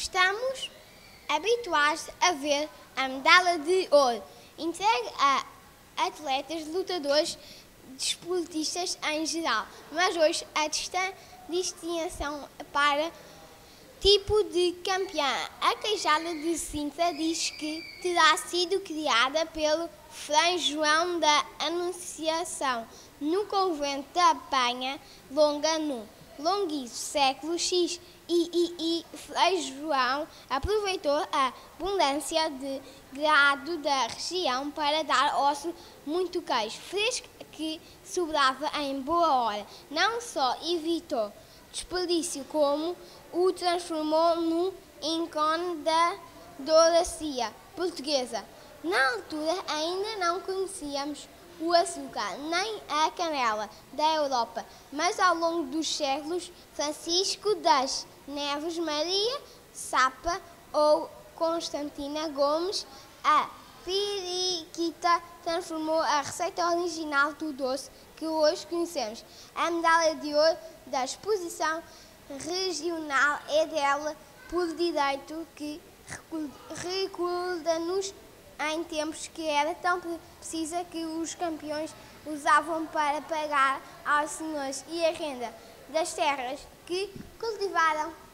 estamos habituados a ver a medalha de ouro entregue a atletas, lutadores, desportistas em geral, mas hoje a distinção para tipo de campeã. A Queijada de Sintra diz que terá sido criada pelo Frei João da Anunciação no convento da Penha Longa no longuíssimo século X e Frei João aproveitou a abundância de gado da região para dar osso muito queijo fresco que sobrava em boa hora. Não só evitou desperdício, como o transformou num ícone da doçaria portuguesa. Na altura ainda não conhecíamos o açúcar nem a canela da Europa, mas ao longo dos séculos Francisco das Neves, Maria Sapa ou Constantina Gomes, a periquita, transformou a receita original do doce que hoje conhecemos. A medalha de ouro da exposição regional é dela por direito, que recorda-nos em tempos que era tão precisa que os campeões usavam para pagar aos senhores e a renda das terras que cultivaram.